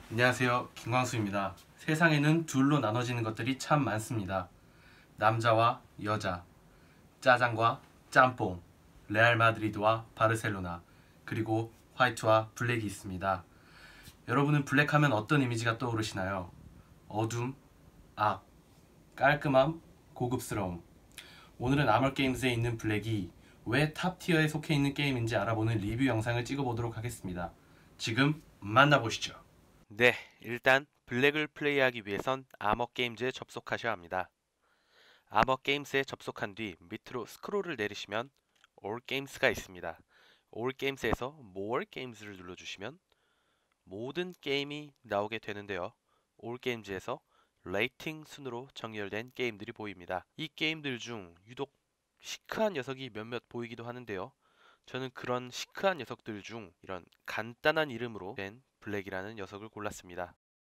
안녕하세요. 김광수입니다. 세상에는 둘로 나눠지는 것들이 참 많습니다. 남자와 여자, 짜장과 짬뽕, 레알 마드리드와 바르셀로나, 그리고 화이트와 블랙이 있습니다. 여러분은 블랙하면 어떤 이미지가 떠오르시나요? 어둠, 악, 깔끔함, 고급스러움. 오늘은 아머게임즈에 있는 블랙이 왜 탑티어에 속해 있는 게임인지 알아보는 리뷰 영상을 찍어보도록 하겠습니다. 지금 만나보시죠. 네, 일단 블랙을 플레이하기 위해선 아머게임즈에 접속하셔야 합니다. 아머게임즈에 접속한 뒤 밑으로 스크롤을 내리시면 All Games가 있습니다. All Games에서 More Games를 눌러주시면 모든 게임이 나오게 되는데요. All Games에서 레이팅 순으로 정렬된 게임들이 보입니다. 이 게임들 중 유독 시크한 녀석이 몇몇 보이기도 하는데요. 저는 그런 시크한 녀석들 중 이런 간단한 이름으로 된 블랙이라는 녀석을 골랐습니다.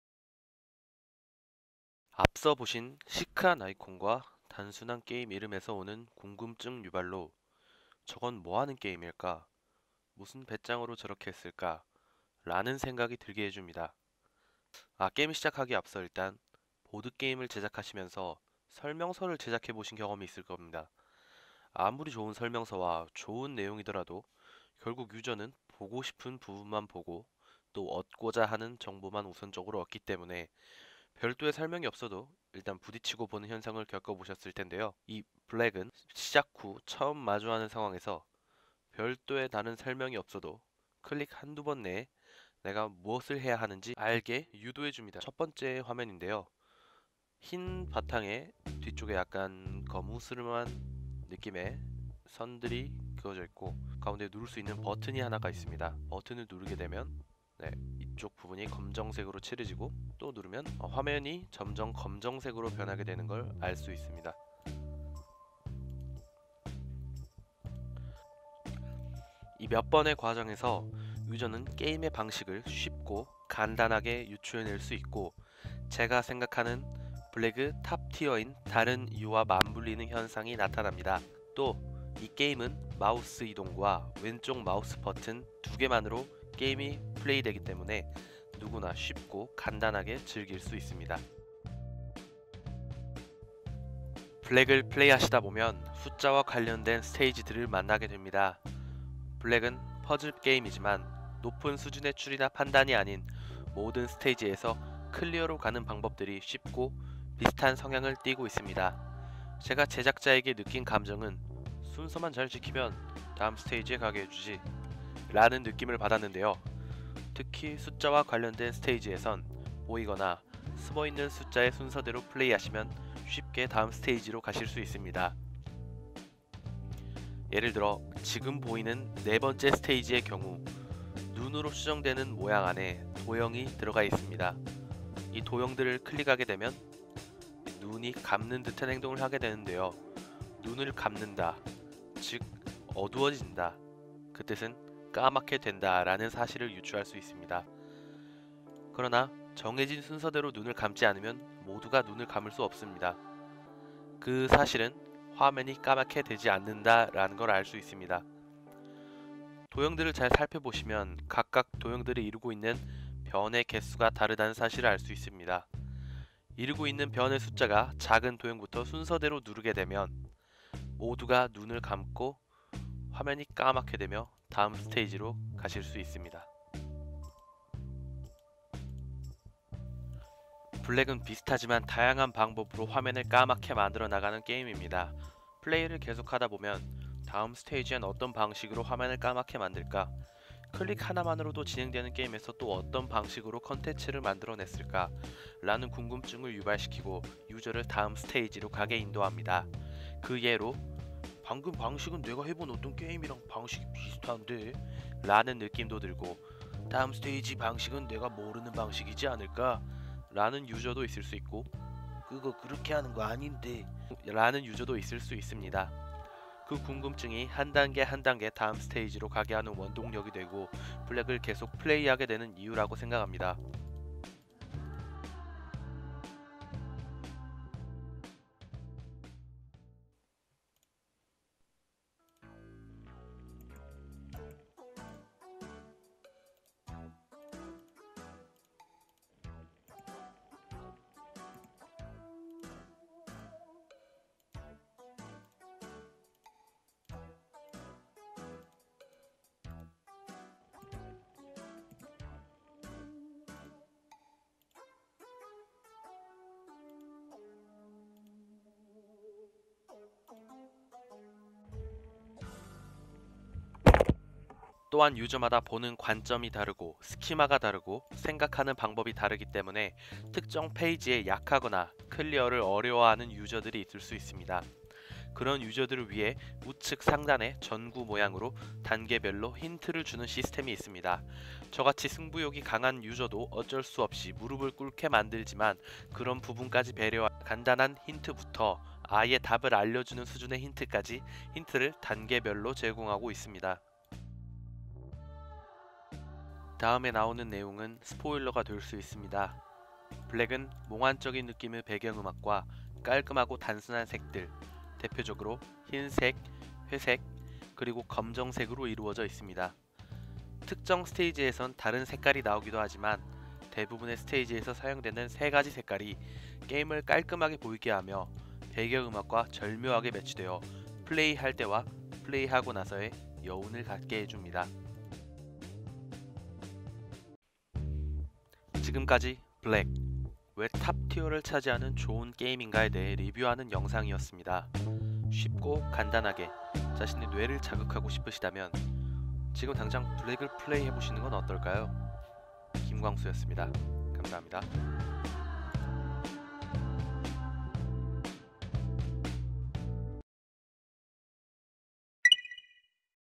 앞서 보신 시크한 아이콘과 단순한 게임 이름에서 오는 궁금증 유발로 저건 뭐 하는 게임일까? 무슨 배짱으로 저렇게 했을까? 라는 생각이 들게 해줍니다. 게임 시작하기 앞서 일단 보드게임을 제작하시면서 설명서를 제작해 보신 경험이 있을 겁니다. 아무리 좋은 설명서와 좋은 내용이더라도 결국 유저는 보고 싶은 부분만 보고 또 얻고자 하는 정보만 우선적으로 얻기 때문에 별도의 설명이 없어도 일단 부딪히고 보는 현상을 겪어보셨을 텐데요. 이 블랙은 시작 후 처음 마주하는 상황에서 별도의 다른 설명이 없어도 클릭 한두 번 내에 내가 무엇을 해야 하는지 알게 유도해줍니다. 첫 번째 화면인데요. 흰 바탕에 뒤쪽에 약간 거무스름한 느낌의 선들이 그어져 있고 가운데 누를 수 있는 버튼이 하나가 있습니다. 버튼을 누르게 되면 이쪽 부분이 검정색으로 칠해지고 또 누르면 화면이 점점 검정색으로 변하게 되는 걸 알 수 있습니다. 이 몇 번의 과정에서 유저는 게임의 방식을 쉽고 간단하게 유추해낼 수 있고 제가 생각하는 블랙의 탑 티어인 다른 이유와 맞물리는 현상이 나타납니다. 또 이 게임은 마우스 이동과 왼쪽 마우스 버튼 두 개만으로 게임이 플레이되기 때문에 누구나 쉽고 간단하게 즐길 수 있습니다. 블랙을 플레이하시다 보면 숫자와 관련된 스테이지들을 만나게 됩니다. 블랙은 퍼즐 게임이지만 높은 수준의 추리나 판단이 아닌 모든 스테이지에서 클리어로 가는 방법들이 쉽고 비슷한 성향을 띠고 있습니다. 제가 제작자에게 느낀 감정은 순서만 잘 지키면 다음 스테이지에 가게 해주지 라는 느낌을 받았는데요. 특히 숫자와 관련된 스테이지에선 보이거나 숨어있는 숫자의 순서대로 플레이하시면 쉽게 다음 스테이지로 가실 수 있습니다. 예를 들어 지금 보이는 네 번째 스테이지의 경우 눈으로 추정되는 모양 안에 도형이 들어가 있습니다. 이 도형들을 클릭하게 되면 눈이 감는 듯한 행동을 하게 되는데요. 눈을 감는다, 즉 어두워진다. 그 뜻은 까맣게 된다 라는 사실을 유추할 수 있습니다. 그러나 정해진 순서대로 눈을 감지 않으면 모두가 눈을 감을 수 없습니다. 그 사실은 화면이 까맣게 되지 않는다 라는 걸 알 수 있습니다. 도형들을 잘 살펴보시면 각각 도형들이 이루고 있는 변의 개수가 다르다는 사실을 알 수 있습니다. 이루고 있는 변의 숫자가 작은 도형부터 순서대로 누르게 되면 모두가 눈을 감고 화면이 까맣게 되며 다음 스테이지로 가실 수 있습니다. 블랙은 비슷하지만 다양한 방법으로 화면을 까맣게 만들어 나가는 게임입니다. 플레이를 계속하다 보면 다음 스테이지엔 어떤 방식으로 화면을 까맣게 만들까? 클릭 하나만으로도 진행되는 게임에서 또 어떤 방식으로 컨텐츠를 만들어냈을까? 라는 궁금증을 유발시키고 유저를 다음 스테이지로 가게 인도합니다. 그 예로 방금 방식은 내가 해본 어떤 게임이랑 방식이 비슷한데? 라는 느낌도 들고 다음 스테이지 방식은 내가 모르는 방식이지 않을까? 라는 유저도 있을 수 있고 그거 그렇게 하는 거 아닌데 라는 유저도 있을 수 있습니다. 그 궁금증이 한 단계 한 단계 다음 스테이지로 가게 하는 원동력이 되고 블랙을 계속 플레이하게 되는 이유라고 생각합니다. 또한 유저마다 보는 관점이 다르고 스키마가 다르고 생각하는 방법이 다르기 때문에 특정 페이지에 약하거나 클리어를 어려워하는 유저들이 있을 수 있습니다. 그런 유저들을 위해 우측 상단에 전구 모양으로 단계별로 힌트를 주는 시스템이 있습니다. 저같이 승부욕이 강한 유저도 어쩔 수 없이 무릎을 꿇게 만들지만 그런 부분까지 배려한 간단한 힌트부터 아예 답을 알려주는 수준의 힌트까지 힌트를 단계별로 제공하고 있습니다. 다음에 나오는 내용은 스포일러가 될 수 있습니다. 블랙은 몽환적인 느낌의 배경음악과 깔끔하고 단순한 색들, 대표적으로 흰색, 회색, 그리고 검정색으로 이루어져 있습니다. 특정 스테이지에선 다른 색깔이 나오기도 하지만 대부분의 스테이지에서 사용되는 세 가지 색깔이 게임을 깔끔하게 보이게 하며 배경음악과 절묘하게 매치되어 플레이할 때와 플레이하고 나서의 여운을 갖게 해줍니다. 지금까지 블랙, 왜 탑티어를 차지하는 좋은 게임인가에 대해 리뷰하는 영상이었습니다. 쉽고 간단하게 자신의 뇌를 자극하고 싶으시다면 지금 당장 블랙을 플레이해보시는 건 어떨까요? 김광수였습니다. 감사합니다.